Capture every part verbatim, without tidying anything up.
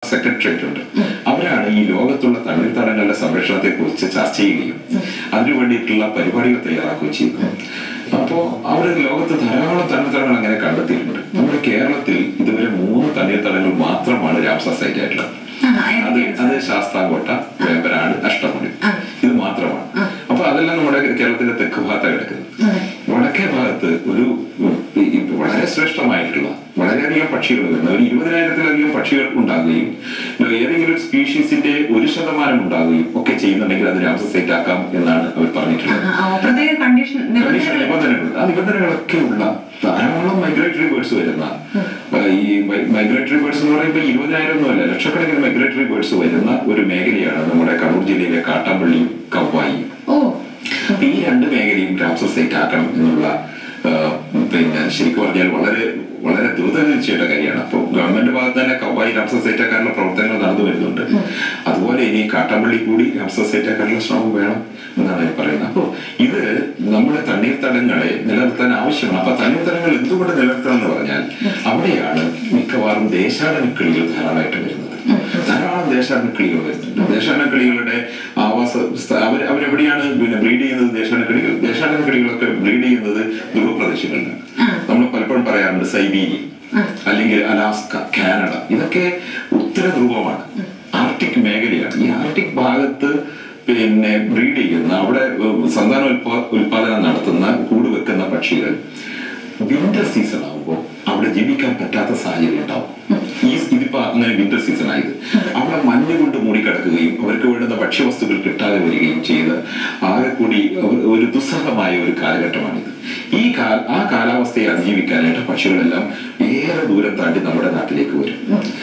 Secretariat ഉണ്ട്. അവരാണ് ഈ ലോകത്തുള്ള തണ്ണീർത്തടങ്ങളുടെ സംരക്ഷണത്തെ കുറിച്ച് ചർച്ച ചെയ്യുകയും അതിനു വേണ്ടിയിട്ടുള്ള പരിപാടികൾ തയ്യാറാക്കുകയും ചെയ്യുന്നു. അപ്പോ അവര് ലോകത്ത് ധാരാളം തണ്ണീർത്തടങ്ങൾ അങ്ങനെ കണ്ടെത്തിയിട്ടുണ്ട്. നമ്മുടെ കേരളത്തിൽ ഇതുവരെ മൂന്ന് തണ്ണീർത്തടങ്ങൾ മാത്രമാണ് രാംസർ സൈറ്റ് ആയിട്ടുള്ളത്. അത് അത് ശാസ്താംകോട്ട, വേമ്പനാട്, അഷ്ടമുടി, ഇത് മാത്രമാണ്. അപ്പൊ അതെല്ലാം നമ്മുടെ കേരളത്തിന്റെ തെക്ക് ഭാഗത്താണ് കിടക്കുന്നത്. വടക്കേ ഭാഗത്ത് ഒരു വളരെ ശ്രേഷ്ഠമായിട്ടുള്ള വളരെയധികം പക്ഷികൾ വരുന്ന ഒരു ഇരുപതിനായിരത്തിലധികം പക്ഷികൾ ഉണ്ടാകുകയും ഏതെങ്കിലും ഒരു സ്പീഷീസിന്റെ ഒരു ശതമാനം ഉണ്ടാകുകയും ഒക്കെ ചെയ്യുന്നുണ്ടെങ്കിൽ അത് രാംസർ സൈറ്റ് ആക്കാം എന്നാണ് അവർ പറഞ്ഞിട്ടുള്ളത്. നിബന്ധനകൾ ആ നിബന്ധനകളൊക്കെ ഉള്ള ധാരാളം മൈഗ്രേറ്ററി ബേർഡ്സ് വരുന്ന ഈ മൈഗ്രേറ്ററി ബേർഡ്സ് എന്ന് പറയുമ്പോൾ ഇരുപതിനായിരം ഒന്നുമല്ല, ലക്ഷക്കണക്കിന് മൈഗ്രേറ്ററി ബേർഡ്സ് വരുന്ന ഒരു മേഖലയാണ് നമ്മുടെ കണ്ണൂർ ജില്ലയിലെ കാട്ടാമ്പള്ളിയും കവ്വായിയും. ഈ രണ്ട് മേഖലയും രാംസർ സൈറ്റ് ആക്കണം എന്നുള്ള പിന്നെ ശരിക്കും പറഞ്ഞാൽ വളരെ വളരെ ദ്രുതഗതിയിൽ ചെയ്യേണ്ട കാര്യമാണ്. അപ്പോൾ ഗവൺമെന്റ് ഭാഗത്ത് തന്നെ കവ്വായി രാംസർ സൈറ്റ് ആക്കാനുള്ള പ്രവർത്തനങ്ങൾ നടന്നു വരുന്നുണ്ട്. അതുപോലെ ഇനി കാട്ടാമ്പള്ളി കൂടി രാംസർ സൈറ്റ് ആക്കാനുള്ള ശ്രമം വേണം എന്നാണ് ഞാൻ പറയുന്നത്. അപ്പോൾ ഇത് നമ്മുടെ തണ്ണീർത്തടങ്ങളെ നിലനിർത്താൻ ആവശ്യമാണ്. അപ്പൊ തണ്ണീർത്തടങ്ങൾ എന്തുകൊണ്ട് നിലനിർത്തണം എന്ന് പറഞ്ഞാൽ അവിടെയാണ് മിക്കവാറും ദേശാടന കിളികൾ ധാരാളമായിട്ട് വരുന്നത്. ധാരാളം ദേശാടന കിളികൾ വരുന്നുണ്ട്. ദേശാടന കിളികളുടെ ആവാസ അവർ അവരെവിടെയാണ് പിന്നെ ബ്രീഡ് ചെയ്യുന്നത്? ദേശാടന കിളികൾ ദേശാടന കിളികളൊക്കെ ബ്രീഡ് ചെയ്യുന്നത് ധ്രുവപ്രദേശങ്ങളിലാണ്. നമ്മൾ പലപ്പോഴും പറയാറുണ്ട് സൈബീരിയ അല്ലെങ്കിൽ അലാസ്ക, കാനഡ, ഇതൊക്കെ ഉത്തര ധ്രുവമാണ്, ആർട്ടിക് മേഖലയാണ്. ഈ ആർട്ടിക് ഭാഗത്ത് പിന്നെ ബ്രീഡ് ചെയ്യുന്ന അവിടെ സന്താന ഉൽപാ ഉൽപാദനം നടത്തുന്ന കൂട് വെക്കുന്ന പക്ഷികൾ വിന്റർ സീസൺ ആകുമ്പോൾ അവിടെ ജീവിക്കാൻ പറ്റാത്ത സാഹചര്യം ഉണ്ടാവും. ഈ ഇതിപ്പോ അങ്ങനെ വിന്റർ സീസൺ ആയത് അവിടെ മഞ്ഞ് കൊണ്ട് മൂടിക്കിടക്കുകയും അവർക്ക് വേണ്ടുന്ന ഭക്ഷ്യവസ്തുക്കൾ കിട്ടാതെ വരികയും ചെയ്ത് ആകെ കൂടി ഒരു ദുസ്സഹമായ ഒരു കാലഘട്ടമാണിത്. ഈ കാ ആ കാലാവസ്ഥയെ അതിജീവിക്കാനായിട്ട് പക്ഷികളെല്ലാം ഏറെ ദൂരം താണ്ടി നമ്മുടെ നാട്ടിലേക്ക് വരും.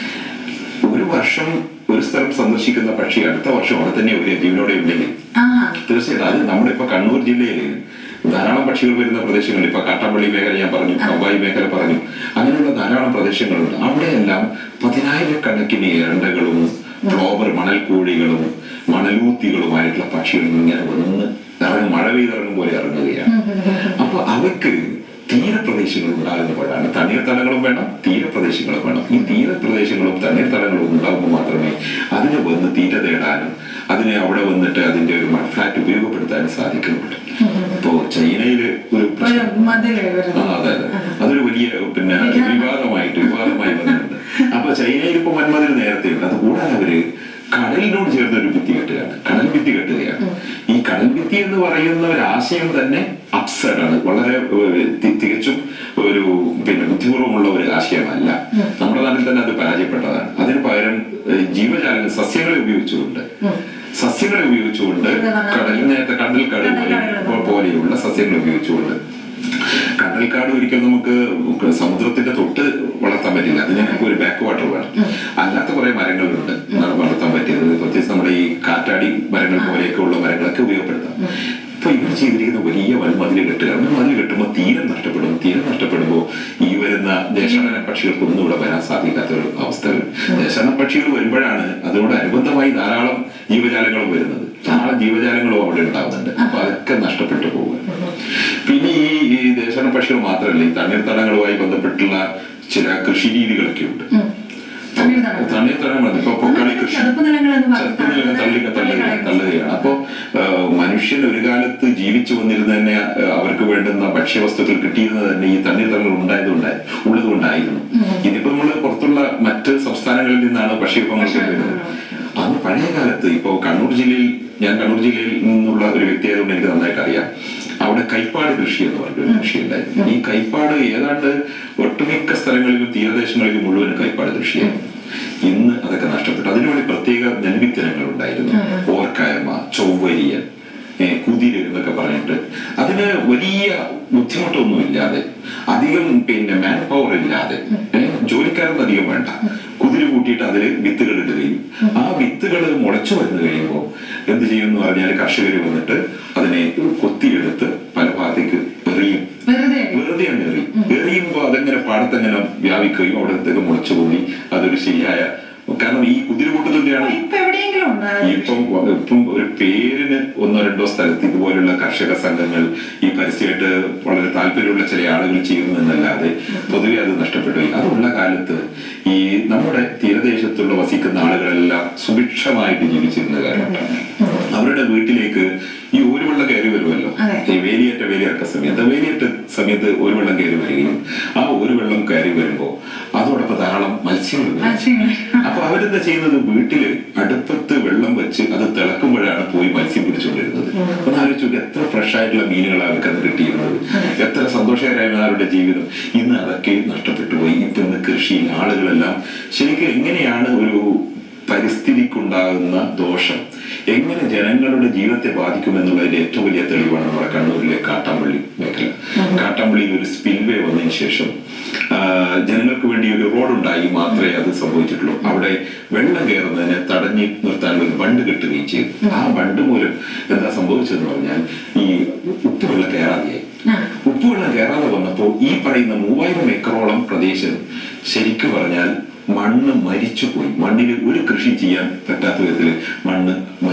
ഒരു വർഷം ഒരു സ്ഥലം സന്ദർശിക്കുന്ന പക്ഷി അടുത്ത വർഷം അവിടെ തന്നെ ഒരു ജീവനോടെ ഉണ്ടെങ്കിൽ തീർച്ചയായിട്ടും അത് നമ്മുടെ ഇപ്പൊ കണ്ണൂർ ജില്ലയിൽ ധാരാളം പക്ഷികൾ വരുന്ന പ്രദേശങ്ങൾ, ഇപ്പൊ കാട്ടാമ്പള്ളി മേഖല ഞാൻ പറഞ്ഞു, കവ്വായി മേഖല പറഞ്ഞു, അങ്ങനെയുള്ള ധാരാളം പ്രദേശങ്ങളുണ്ട്. അവിടെയെല്ലാം പതിനായിരക്കണക്കിന് എരണ്ടകളും ക്ലോബർ മണൽക്കോഴികളും മണലൂത്തികളുമായിട്ടുള്ള പക്ഷികൾ ഇങ്ങനെ വന്ന് ഇറങ്ങും, മഴ പെയ്തിറങ്ങും പോലെ ഇറങ്ങുകയാണ്. അപ്പൊ അവയ്ക്ക് തീരപ്രദേശങ്ങൾ ഉണ്ടാകുമ്പോഴാണ് തണ്ണീർത്തടങ്ങളും വേണം, തീരപ്രദേശങ്ങളും വേണം. ഈ തീരപ്രദേശങ്ങളും തണ്ണീർത്തടങ്ങളും ഉണ്ടാകുമ്പോൾ മാത്രമേ അതിന് വന്ന് തീറ്റ തേടാനും അതിനെ അവിടെ വന്നിട്ട് അതിന്റെ ഒരു മൺഫ്ലാറ്റ് ഉപയോഗപ്പെടുത്താനും സാധിക്കുന്നുള്ളൂ. ഇപ്പോ ചൈനയില് ഒരു പ്രശ്നം, അതെ അതെ അതൊരു വലിയ പിന്നെ വിവാദമായിട്ട് വിവാദമായി വന്നിട്ടുണ്ട്. അപ്പൊ ചൈനയിൽ ഇപ്പൊ വൻമതിൽ നേരത്തെ ഉണ്ട്. അത് കൂടാതെ അവര് കടലിനോട് ചേർന്ന ഒരു ഭിത്തി കെട്ടുകയാണ്, കടൽ ഭിത്തി കെട്ടുകയാണ്. ഈ കടൽ ഭിത്തി എന്ന് പറയുന്ന ഒരു ആശയം തന്നെ അപ്സൈഡ് ആണ്, വളരെ തികച്ചും ഒരു പിന്നെ ബുദ്ധിപൂർവ്വമുള്ള ഒരു ആശയമല്ല. നമ്മുടെ നാട്ടിൽ തന്നെ അത് പരാജയപ്പെട്ടതാണ്. അതിന് പകരം ജീവജാലങ്ങൾ സസ്യങ്ങളെ ഉപയോഗിച്ചുകൊണ്ട് സസ്യങ്ങളെ ഉപയോഗിച്ചുകൊണ്ട് കടൽ നേരത്തെ കണ്ടൽക്കാട് പോലെയുള്ള സസ്യങ്ങൾ ഉപയോഗിച്ചുകൊണ്ട്, കണ്ടൽക്കാട് ഒരിക്കലും നമുക്ക് സമുദ്രത്തിന്റെ തൊട്ട് വളർത്താൻ പറ്റില്ല, അതിന് ഒരു ബാക്ക് വാട്ടർ വേണം. അല്ലാത്ത കുറെ മരങ്ങളുണ്ട് വളർത്താൻ പറ്റിയത്, പ്രത്യേകിച്ച് നമ്മുടെ ഈ കാറ്റാടി മരങ്ങൾ പോലെയൊക്കെ ഉള്ള മരങ്ങളൊക്കെ ഉപയോഗപ്പെടുത്താം. ഇപ്പൊ ഇവർ ചെയ്തിരിക്കുന്ന വലിയ വൻമതിൽ കെട്ടുക, മതിൽ കെട്ടുമ്പോൾ തീരം നഷ്ടപ്പെടും. തീരം നഷ്ടപ്പെടുമ്പോൾ ഈ വരുന്ന ദേശാടന പക്ഷികൾക്കൊന്നും ഇവിടെ വരാൻ സാധിക്കാത്ത ഒരു അവസ്ഥകൾ. ദേശാടന പക്ഷികൾ വരുമ്പോഴാണ് അതിനോട് അനുബന്ധമായി ധാരാളം ജീവജാലങ്ങളും വരുന്നത്. ധാരാളം ജീവജാലങ്ങളും അവിടെ ഉണ്ടാകുന്നുണ്ട്. അപ്പൊ അതൊക്കെ നഷ്ടപ്പെട്ടു പോകുക. പിന്നെ ഈ ദേശാടന പക്ഷികൾ മാത്രമല്ല, ഈ തണ്ണീർത്തടങ്ങളുമായി ബന്ധപ്പെട്ടുള്ള ചില കൃഷി രീതികളൊക്കെ ഉണ്ട്. തണ്ണീർത്തടങ്ങൾ ഇപ്പൊ പൊക്കാളി കൃഷി തള്ളി തള്ളുകയാണ്. അപ്പൊ മനുഷ്യൻ ഒരു കാലത്ത് ജീവിച്ചു വന്നിരുന്ന തന്നെ അവർക്ക് വേണ്ടുന്ന ഭക്ഷ്യവസ്തുക്കൾ കിട്ടിയിരുന്നത് തന്നെ ഈ തണ്ണീർത്തടങ്ങൾ ഉണ്ടായതുകൊണ്ടായി ഉള്ളതുകൊണ്ടായിരുന്നു. ഇതിപ്പോ നമ്മള് പുറത്തുള്ള മറ്റ് സംസ്ഥാനങ്ങളിൽ നിന്നാണ് ഭക്ഷ്യവിഭവങ്ങൾ കൊണ്ടുവരുന്നത്. അന്ന് പഴയ കാലത്ത് ഇപ്പൊ കണ്ണൂർ ജില്ലയിൽ, ഞാൻ കണ്ണൂർ ജില്ലയിൽ നിന്നുള്ള ഒരു വ്യക്തിയായതുകൊണ്ട് എനിക്ക് നന്നായിട്ട് അറിയാം, അവിടെ കൈപ്പാട് കൃഷി എന്ന് പറഞ്ഞൊരു കൃഷി ഉണ്ടായിരുന്നു. ഈ കൈപ്പാട് ഏതാണ്ട് ഒട്ടുമിക്ക സ്ഥലങ്ങളിലും തീരദേശങ്ങളിലും മുഴുവൻ കൈപ്പാട് കൃഷിയായിരുന്നു. ഇന്ന് അതൊക്കെ നഷ്ടപ്പെട്ടു. അതിനുവേണ്ടി പ്രത്യേക നെൽവിത്തനങ്ങൾ ഉണ്ടായിരുന്നു, ഓർക്കായ്മ, ചൊവ്വരിയൻ, കുതിര് എന്നൊക്കെ പറഞ്ഞിട്ട് അതിന് വലിയ ബുദ്ധിമുട്ടൊന്നും ഇല്ലാതെ, അധികം പിന്നെ മാൻ പവർ ഇല്ലാതെ, ജോലിക്കാരൊന്നും അധികം വേണ്ട, കുതിര് കൂട്ടിയിട്ട് അതിൽ വിത്തുകൾ ഇടുകയും ആ വിത്തുകൾ മുളച്ചു വന്നു കഴിയുമ്പോൾ എന്ത് ചെയ്യും എന്ന് പറഞ്ഞാൽ കർഷകർ വന്നിട്ട് അതിനെ കൊത്തിയെടുത്ത് പല ഭാഗത്തേക്ക് എറിയും, വെറുതെ അങ്ങ് എറിയും. എറിയുമ്പോൾ അതെങ്ങനെ പാടത്തെങ്ങനെ വ്യാപിക്കുകയും അവിടെ മുളച്ചു പോയി അതൊരു ശരിയായ, കാരണം ഈ കുതിര കൂട്ടത്തിന്റെയാണ്. ഇപ്പൊ എവിടെയെങ്കിലും ഇപ്പം ഇപ്പം ഒരു പേരിന് ഒന്നോ രണ്ടോ സ്ഥലത്ത് ഇതുപോലുള്ള കർഷക സംഘങ്ങൾ ഈ പരിസ്ഥിതിയായിട്ട് വളരെ താല്പര്യമുള്ള ചില ആളുകൾ ചെയ്യുന്നു എന്നല്ലാതെ പൊതുവെ അത് നഷ്ടപ്പെട്ടു. അതുള്ള കാലത്ത് ഈ നമ്മുടെ തീരദേശത്തുള്ള വസിക്കുന്ന ആളുകളെല്ലാം സുഭിക്ഷമായിട്ട് ജീവിച്ചിരുന്ന കാലഘട്ടമാണ്. അവരുടെ വീട്ടിലേക്ക് ഈ ഒരു വെള്ളം കയറി വരുമല്ലോ, ഈ വേലിയേറ്റ വേലിയിറക്ക സമയത്ത് വേലിയേറ്റ സമയത്ത് ഒരു വെള്ളം കയറി വരികയും ആ ഒരു വെള്ളം കയറി വരുമ്പോ അതോടൊപ്പം ധാരാളം മത്സ്യങ്ങൾ വരും. അപ്പൊ അവരെന്താ ചെയ്യുന്നത്, വീട്ടില് അടുപ്പത്ത് വെള്ളം വെച്ച് അത് തിളക്കുമ്പോഴാണ് പോയി മത്സ്യം പിടിച്ചുകൊണ്ടിരുന്നത്. അപ്പൊ ആലോചിച്ചു എത്ര ഫ്രഷ് ആയിട്ടുള്ള മീനുകളാണ് അവർക്ക് അത് കിട്ടിയിരുന്നത്, എത്ര സന്തോഷകരമായിരുന്നു അവരുടെ ജീവിതം. ഇന്ന് അതൊക്കെ നഷ്ടപ്പെട്ടു പോയി. ഇപ്പൊ ഇന്ന് കൃഷിയിൽ ആളുകളെല്ലാം ശരിക്കും എങ്ങനെയാണ് ഒരു പരിസ്ഥിതിക്കുണ്ടാകുന്ന ദോഷം എങ്ങനെ ജനങ്ങളുടെ ജീവിതത്തെ ബാധിക്കുമെന്നുള്ളതിന്റെ ഏറ്റവും വലിയ തെളിവാണ് നമ്മുടെ കണ്ണൂരിലെ കാട്ടാമ്പള്ളി മേഖല. കാട്ടാമ്പള്ളിയിൽ ഒരു സ്പിൽവേ വന്നതിന് ശേഷം ജനങ്ങൾക്ക് വേണ്ടി ഒരു റോഡുണ്ടായി മാത്രമേ അത് സംഭവിച്ചിട്ടുള്ളൂ. അവിടെ വെള്ളം കയറുന്നതിനെ തടഞ്ഞു നിർത്താനുള്ള ഒരു ബണ്ട് കെട്ടുകയും ചെയ്തു. ആ ബണ്ട് മൂലം എന്താ സംഭവിച്ചതെന്ന് പറഞ്ഞാൽ ഈ ഉപ്പുവെള്ളം കയറാതെയായി. ഉപ്പുവെള്ളം കയറാതെ വന്നപ്പോൾ ഈ പറയുന്ന മൂവായിരം ഏക്കറോളം പ്രദേശം ശരിക്കും പറഞ്ഞാൽ മണ്ണ് മരിച്ചുപോയി. മണ്ണിൽ ഒരു കൃഷി ചെയ്യാൻ പറ്റാത്ത വിധത്തിൽ മണ്ണ്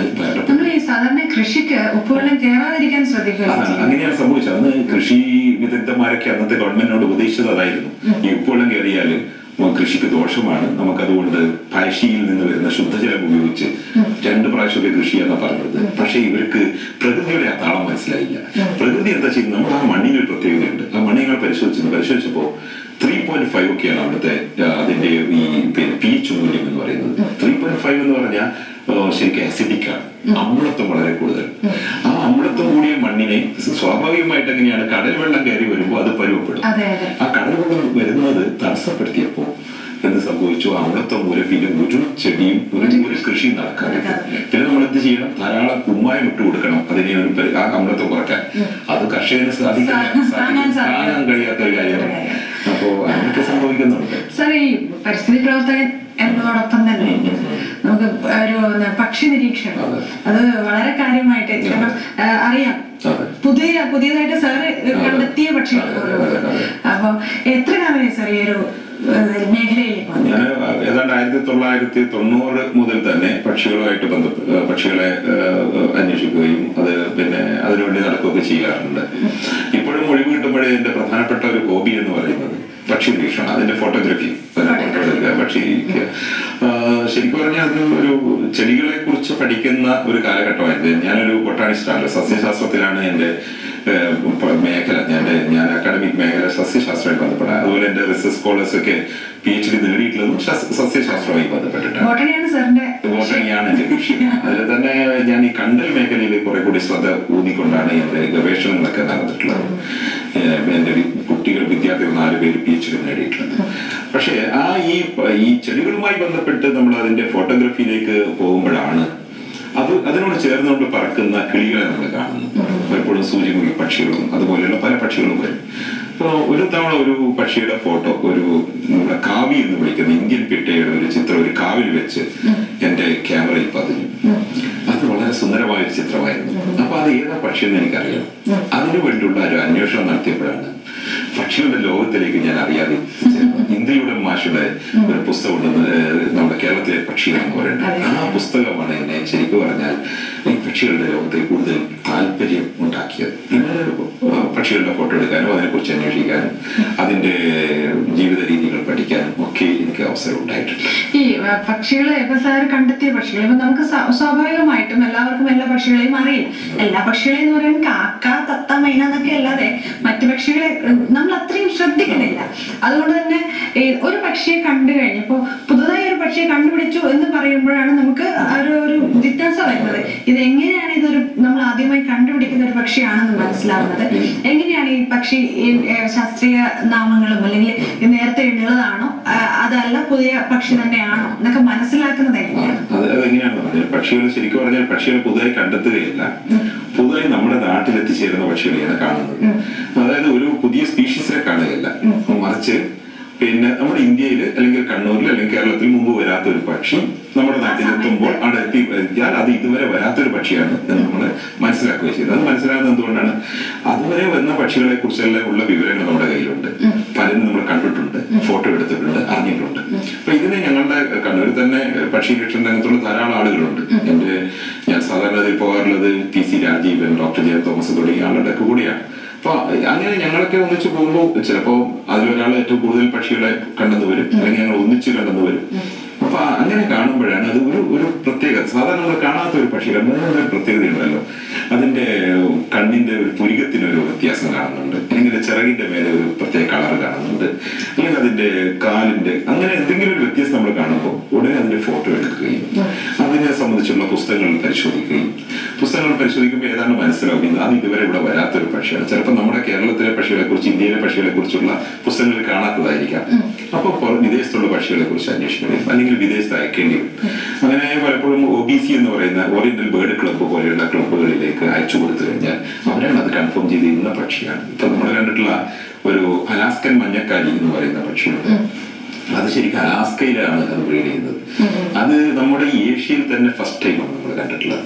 സാധാരണ കൃഷിക്ക് ഉപ്പുവെള്ളം കയറാതിരിക്കാൻ ശ്രദ്ധിക്കുക. അങ്ങനെയാണ് സംഭവിച്ചത്. അന്ന് കൃഷി വിദഗ്ധന്മാരൊക്കെ അന്നത്തെ ഗവൺമെന്റിനോട് ഉപദേശിച്ചത് അതായിരുന്നു, ഈ ഉപ്പുവെള്ളം കയറിയാല് കൃഷിക്ക് ദോഷമാണ്, നമുക്കതുകൊണ്ട് പഴശ്ശിയിൽ നിന്ന് വരുന്ന ശുദ്ധജലം ഉപയോഗിച്ച് രണ്ട് പ്രാവശ്യമൊക്കെ കൃഷി ചെയ്യാന്നാ പറഞ്ഞത്. പക്ഷെ ഇവർക്ക് പ്രകൃതിയുടെ ആ താളം മനസ്സിലായില്ല. പ്രകൃതി എന്താ ചെയ്യുന്നത്, നമ്മൾ ആ മണ്ണിനൊരു പ്രത്യേകതയുണ്ട്. ആ മണ്ണിനെ പരിശോധിച്ചു പരിശോധിച്ചപ്പോ ത്രീ പോയിന്റ് ഫൈവ് ഒക്കെയാണ് അവിടുത്തെ അതിന്റെ ഈ പിന്നെ പി എച്ച് മൂല്യം എന്ന് പറയുന്നത്. ത്രീ പോയിന്റ് ഫൈവ് എന്ന് പറഞ്ഞാൽ ശരിക്കും ആസിഡിക് ആണ്, അമ്ലത്വം വളരെ കൂടുതൽ. ആ അമ്ലത്വം കൂടിയ മണ്ണിനെ സ്വാഭാവികമായിട്ട് എങ്ങനെയാണ് കടൽ വെള്ളം കയറി വരുമ്പോൾ അത് പരുവപ്പെടും. ആ കടൽ വെള്ളം വരുന്നത് തടസ്സപ്പെടുത്തിയപ്പോ എന്ത് സംഭവിച്ചു, അമ്ലത്വം മൂലം പിന്നെ ഒരു ചെടിയും ഒരു ഒരു കൃഷിയും നടക്കാറില്ല. പിന്നെ നമ്മൾ എന്ത് ചെയ്യണം, ധാരാളം കുമ്മായം ഇട്ട് കൊടുക്കണം അതിനെ ഒരു ആ അമ്ലത്വം കുറയ്ക്കാൻ. അത് കർഷകന് സാധിക്കാൻ സാധിക്കാൻ കഴിയാത്ത ഒരു കാര്യമാണ്. അപ്പോ അങ്ങനെയൊക്കെ സംഭവിക്കുന്നുണ്ട്. സാർ, ഈ പരിസ്ഥിതി പ്രവർത്തകൻ എന്നതോടൊപ്പം തന്നെ നമുക്ക് ഒരു പക്ഷി നിരീക്ഷണം അത് വളരെ കാര്യമായിട്ട് അറിയാം. പുതിയ പുതിയതായിട്ട് സാറ് കണ്ടെത്തിയ പക്ഷികൾ അപ്പൊ എത്ര കാലമായി സാർ ഈ ഒരു മേഖലയിലേക്ക്? ഞാൻ ഏതാണ്ട് ആയിരത്തി തൊള്ളായിരത്തി തൊണ്ണൂറ് മുതൽ തന്നെ പക്ഷികളുമായിട്ട് ബന്ധപ്പെട്ട് പക്ഷികളെ അന്വേഷിക്കുകയും അത് പിന്നെ അതിനുവേണ്ടി നടക്കുകയൊക്കെ ചെയ്യാറുണ്ട്. ഇപ്പോഴും ഒഴിവ് കിട്ടുമ്പോഴേ എന്റെ പ്രധാനപ്പെട്ട ഒരു ഹോബി എന്ന് പറയുന്നത് പക്ഷി നിരീക്ഷണം, അതിന്റെ ഫോട്ടോഗ്രാഫി, പക്ഷി ശരിക്കും പറഞ്ഞാൽ അത് ഒരു ചെടികളെ കുറിച്ച് പഠിക്കുന്ന ഒരു കാലഘട്ടമായിരുന്നു. ഞാനൊരു ബൊട്ടാണിസ്റ്റാണ്, സസ്യശാസ്ത്രത്തിലാണ് എന്റെ മേഖല. ഞാൻ ഞാൻ അക്കാഡമിക് മേഖല സസ്യശാസ്ത്രമായി ബന്ധപ്പെടാം. അതുപോലെ എന്റെ റിസർച്ച് സ്കോളേഴ്സ് ഒക്കെ പി എച്ച് ഡി നേടിയിട്ടുള്ളതും സസ്യശാസ്ത്രവുമായി ബന്ധപ്പെട്ടിട്ടാണ്. ബോട്ടണിയാണ് എന്റെ വിഷയം. അതിൽ തന്നെ ഞാൻ ഈ കണ്ടൽ മേഖലയിൽ കുറെ കൂടി ശ്രദ്ധ ഊന്നിക്കൊണ്ടാണ് എന്റെ ഗവേഷണങ്ങളൊക്കെ നടന്നിട്ടുള്ളത്. എന്റെ കുട്ടികൾ വിദ്യാർത്ഥികൾ നാല് പേര് പി എച്ച് ഡി നേടിയിട്ടുള്ളത്. പക്ഷെ ആ ഈ ഈ ചെടികളുമായി ബന്ധപ്പെട്ട് നമ്മൾ അതിന്റെ ഫോട്ടോഗ്രാഫിയിലേക്ക് പോകുമ്പോഴാണ് അത് അതിനോട് ചേർന്നുകൊണ്ട് പറക്കുന്ന കിളികളെ നമ്മൾ കാണുന്നു. പലപ്പോഴും സൂചിമുഖി പക്ഷികളും അതുപോലെയുള്ള പല പക്ഷികളും വരും. ഇപ്പൊ ഒരു തവണ ഒരു പക്ഷിയുടെ ഫോട്ടോ ഒരു നമ്മുടെ കാവി എന്ന് വിളിക്കുന്ന ഇന്ത്യൻ പിട്ടയുടെ ഒരു ചിത്രം ഒരു കാവിൽ വെച്ച് എന്റെ ക്യാമറയിൽ പതിഞ്ഞു. അത് വളരെ സുന്ദരമായ ഒരു ചിത്രമായിരുന്നു. അപ്പൊ അത് ഏതാ പക്ഷിയെന്ന് എനിക്കറിയാം. അതിനു വേണ്ടിയുള്ള ഒരു അന്വേഷണം നടത്തിയപ്പോഴാണ് പക്ഷികളുടെ ലോകത്തിലേക്ക് ഞാൻ അറിയാതെ ഇന്ത്യയുടെ മാഷയുടെ ഒരു പുസ്തകമുണ്ടെന്ന് നമ്മുടെ കേരളത്തിലെ പക്ഷികൾ എന്ന് പറയുന്നത്. ആ പുസ്തകമാണ് എന്നെ ശരിക്കും പറഞ്ഞാൽ ഈ പക്ഷികളുടെ ലോകത്തിൽ കൂടുതൽ താല്പര്യം ഉണ്ടാക്കിയത്. പിന്നെ പക്ഷികളുടെ ഫോട്ടോ എടുക്കാനും അതിനെക്കുറിച്ച് അന്വേഷിക്കാനും അതിന്റെ ജീവിത രീതികൾ പഠിക്കാനും ഒക്കെ എനിക്ക് അവസരം ഉണ്ടായിട്ടുണ്ട്. ഈ പക്ഷികളെ ഇപ്പൊ സാർ കണ്ടെത്തിയ പക്ഷികൾ ഇപ്പൊ നമുക്ക് സ്വാഭാവികമായിട്ടും എല്ലാവർക്കും എല്ലാ പക്ഷികളെയും അറിയില്ല. എല്ലാ പക്ഷികളെയും എന്ന് പറയുന്നത് കാക്ക, തത്ത, മൈന എന്നൊക്കെ അല്ലാതെ മറ്റു പക്ഷികളെ നമ്മൾ അത്രയും ശ്രദ്ധിക്കുന്നില്ല. അതുകൊണ്ട് തന്നെ ഒരു പക്ഷിയെ കണ്ടു കഴിഞ്ഞപ്പോ പുതുതായി ഒരു പക്ഷിയെ കണ്ടുപിടിച്ചു എന്ന് പറയുമ്പോഴാണ് നമുക്ക് ഒരു ഒരു ജിജ്ഞാസ വരുന്നത്. ഇത് എങ്ങനെയാണ് ഇതൊരു നമ്മൾ ആദ്യമായി കണ്ടുപിടിക്കുന്ന ഒരു പക്ഷിയാണെന്ന് മനസ്സിലാവുന്നത്? എങ്ങനെയാണ് ഈ പക്ഷി ശാസ്ത്രീയ നാമങ്ങളും അല്ലെങ്കിൽ നേരത്തെ ഉള്ളതാണോ അതല്ല പുതിയ പക്ഷി തന്നെയാണോ എന്നൊക്കെ മനസ്സിലാക്കുന്നത് എങ്ങനെയാണ്? അതെങ്ങനെയാണെന്ന് പറഞ്ഞാൽ പക്ഷികൾ ശരിക്കും പറഞ്ഞാൽ പക്ഷികളെ പുതുതായി കണ്ടെത്തുകയല്ല, പുതുതായി നമ്മുടെ നാട്ടിൽ എത്തിച്ചേരുന്ന പക്ഷികളെയാണ് കാണുന്നത്. അതായത് ഒരു പുതിയ സ്പീഷീസിനെ കാണുകയല്ല, മറിച്ച് പിന്നെ നമ്മുടെ ഇന്ത്യയിൽ അല്ലെങ്കിൽ കണ്ണൂരിൽ അല്ലെങ്കിൽ കേരളത്തിൽ മുമ്പ് വരാത്ത ഒരു പക്ഷി നമ്മുടെ നാട്ടിലെത്തുമ്പോൾ അവിടെ എത്തി എത്തിയാൽ അത് ഇതുവരെ വരാത്തൊരു പക്ഷിയാണ് എന്ന് നമ്മൾ മനസ്സിലാക്കുക ചെയ്തത്. അത് മനസ്സിലാകുന്നത് എന്തുകൊണ്ടാണ്? അതുവരെ വന്ന പക്ഷികളെ കുറിച്ചെല്ലാം ഉള്ള വിവരങ്ങൾ നമ്മുടെ കയ്യിലുണ്ട്, പലരും നമ്മൾ കണ്ടിട്ടുണ്ട്, ഫോട്ടോ എടുത്തിട്ടുണ്ട്, അറിഞ്ഞിട്ടുണ്ട്. അപ്പൊ ഇതിന് ഞങ്ങളുടെ കണ്ണൂരിൽ തന്നെ പക്ഷി നിരീക്ഷണ രംഗത്തുള്ള ധാരാളം ആളുകളുണ്ട്. എന്റെ ഞാൻ സാധാരണ അതിൽ പോകാറുള്ളത് P C Rajeevan, doctor J Thomas തുടങ്ങിയ ആളുടെ ഒക്കെ കൂടിയാണ്. അപ്പൊ അങ്ങനെ ഞങ്ങളൊക്കെ ഒന്നിച്ച് പോകുമ്പോൾ ചിലപ്പോ അതിലൊരാൾ ഏറ്റവും കൂടുതൽ പക്ഷികളെ കണ്ടെന്ന് വരും, അല്ലെങ്കിൽ ഞങ്ങൾ ഒന്നിച്ച് കണ്ടെന്ന് വരും. അപ്പൊ അങ്ങനെ കാണുമ്പോഴാണ് അത് ഒരു ഒരു പ്രത്യേകത. സാധാരണ നമ്മൾ കാണാത്ത ഒരു പക്ഷി കണ്ടതിന് ഒരു പ്രത്യേകത ഉണ്ടല്ലോ, അതിന്റെ കണ്ണിന്റെ ഒരു പുരികത്തിനൊരു വ്യത്യാസം കാണുന്നുണ്ട്, അല്ലെങ്കിൽ ചിറകിന്റെ മേലെ ഒരു പ്രത്യേക കളർ കാണുന്നുണ്ട്, അല്ലെങ്കിൽ അതിന്റെ കാലിന്റെ അങ്ങനെ എന്തെങ്കിലും ഒരു വ്യത്യാസം നമ്മൾ കാണുമ്പോൾ ഉടനെ അതിന്റെ ഫോട്ടോ എടുക്കുകയും അതിനെ സംബന്ധിച്ചുള്ള പുസ്തകങ്ങൾ പരിശോധിക്കുകയും പുസ്തകങ്ങൾ പരിശോധിക്കുമ്പോൾ ഏതാണ്ട് മനസ്സിലാവുകയും അത് ഇതുവരെ ഇവിടെ വരാത്തൊരു പക്ഷിയാണ്. ചിലപ്പോൾ നമ്മുടെ കേരളത്തിലെ പക്ഷികളെ കുറിച്ച്, ഇന്ത്യയിലെ പക്ഷികളെ കുറിച്ചുള്ള പുസ്തകങ്ങൾ കാണാത്തതായിരിക്കാം. അപ്പൊ വിദേശത്തുള്ള പക്ഷികളെ കുറിച്ച് അന്വേഷിക്കണം, അല്ലെങ്കിൽ വിദേശത്ത് അയക്കേണ്ടി വരും. അങ്ങനെ പലപ്പോഴും ഒ ബി സി എന്ന് പറയുന്ന ഓറിയന്റൽ ബേർഡ് ക്ലബ്ബ് പോലെയുള്ള ക്ലബ്ബുകളിലേക്ക് അയച്ചു കൊടുത്തു കഴിഞ്ഞാൽ അവരാണ് അത് കൺഫേം ചെയ്ത് ഇന്ന പക്ഷിയാണ്. ഇപ്പൊ നമ്മൾ കണ്ടിട്ടുള്ള ഒരു അലാസ്കൻ മഞ്ഞക്കാലി എന്ന് പറയുന്ന പക്ഷിയുണ്ട്. അത് ശരിക്കും അലാസ്കയിലാണ് അത് ബ്രീഡ് ചെയ്യുന്നത്. അത് നമ്മുടെ ഏഷ്യയിൽ തന്നെ ഫസ്റ്റ് ടൈമാണ് നമ്മൾ കണ്ടിട്ടുള്ളത്.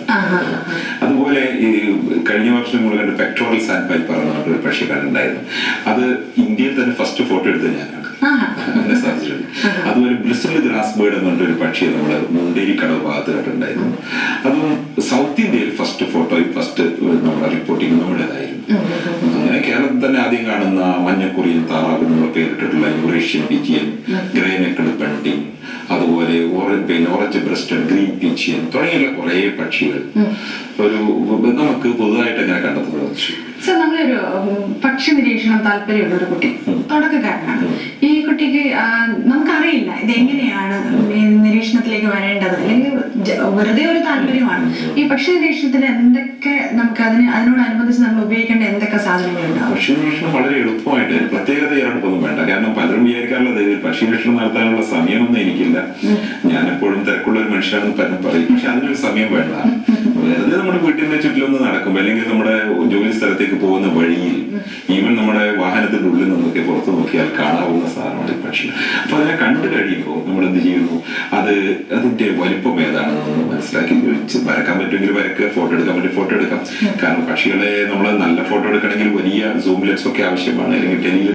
അതുപോലെ ഈ കഴിഞ്ഞ വർഷം നമ്മൾ കണ്ട പെക്ടോറൽ സാൻഡ് പൈപ്പർ എന്ന് പറഞ്ഞൊരു പക്ഷി കണ്ടിട്ടുണ്ടായിരുന്നു. അത് ഇന്ത്യയിൽ തന്നെ ഫസ്റ്റ് ഫോട്ടോ എടുത്ത് ഞാനാണ് അങ്ങനെ സാധിച്ചിട്ടുണ്ട്. അതുപോലെ ബ്രിസിൽഡ് ഗ്രാസ് ബേർഡ് എന്ന് പറഞ്ഞൊരു പക്ഷിയെ നമ്മൾ മുണ്ടേരിക്കടവ് ഭാഗത്ത് കണ്ടിട്ടുണ്ടായിരുന്നു. അതും സൗത്ത് ഇന്ത്യയിൽ ഫസ്റ്റ് ഫോട്ടോയും ഫസ്റ്റ് നമ്മുടെ റിപ്പോർട്ടിങ് നമ്മുടേതായിരുന്നു. അങ്ങനെ കേരളത്തിൽ തന്നെ ആദ്യം കാണുന്ന മഞ്ഞക്കുറിയൻ താറാവ് നമ്മൾ പേരിട്ടിട്ടുള്ള Eurasian pigeon, grey necked bunting, അതുപോലെ orange orange breasted green pigeon തുടങ്ങിയുള്ള കുറെ പക്ഷികൾ ഒരു നമുക്ക് പുതുതായിട്ട് അങ്ങനെ കണ്ടെത്തുന്നത്. സർ, നമ്മളൊരു പക്ഷി നിരീക്ഷണം താല്പര്യമുള്ള ഒരു കുട്ടി, തുടക്കക്കാരനാണ്. ഈ കുട്ടിക്ക് നമുക്കറിയില്ല ഇതെങ്ങനെയാണ് നിരീക്ഷണത്തിലേക്ക് വരേണ്ടത്, അല്ലെങ്കിൽ വെറുതെ ഒരു താല്പര്യമാണ്. ഈ പക്ഷി നിരീക്ഷണത്തിന് എന്തൊക്കെ നമുക്ക് അതിന് അതിനോടനുബന്ധിച്ച് നമ്മൾ ഉപയോഗിക്കേണ്ട എന്തൊക്കെ സാധനങ്ങളുണ്ടാവും? പക്ഷി നിരീക്ഷണം വളരെ എളുപ്പമായിട്ട് പ്രത്യേകത ഇറക്കൊന്നും വേണ്ട. കാരണം പലരും വിചാരിക്കാറുള്ളത് പക്ഷി നിരീക്ഷണം നടത്താനുള്ള സമയമൊന്നും എനിക്കില്ല, ഞാൻ എപ്പോഴും തിരക്കുള്ള ഒരു മനുഷ്യനാണെന്ന് പലരും പറയും. പക്ഷെ അതിനൊരു സമയം വേണ്ട. വെറുതെ നമ്മുടെ വീട്ടിന്റെ ചുറ്റിലൊന്ന് നടക്കും, അല്ലെങ്കിൽ നമ്മുടെ ജോലി സ്ഥലത്തേക്ക് പോകുന്ന വഴിയിൽ, ഈവൻ നമ്മുടെ വാഹനത്തിന്റെ ഉള്ളിൽ നിന്നൊക്കെ പുറത്ത് നോക്കിയാൽ കാണാവുന്ന സാധനമാണ് ഈ പക്ഷി. അപ്പൊ അതിനെ കണ്ടു കഴിയുമ്പോൾ നമ്മൾ എന്ത് ചെയ്യുന്നു, അത് അതിന്റെ വലിപ്പം ഏതാണെന്ന് മനസ്സിലാക്കി വരക്കാൻ പറ്റുമെങ്കിൽ വരക്കുക, ഫോട്ടോ എടുക്കാൻ പറ്റും ഫോട്ടോ എടുക്കാം. കാരണം പക്ഷികളെ നമ്മൾ നല്ല ഫോട്ടോ എടുക്കണമെങ്കിൽ വലിയ സൂം ലെൻസ് ഒക്കെ ആവശ്യമാണ്, അല്ലെങ്കിൽ ടെലി